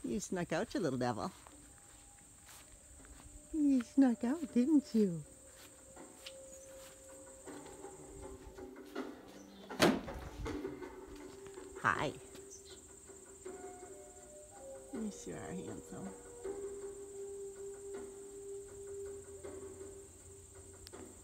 You snuck out, you little devil. You snuck out, didn't you? Hi. Yes, you are handsome.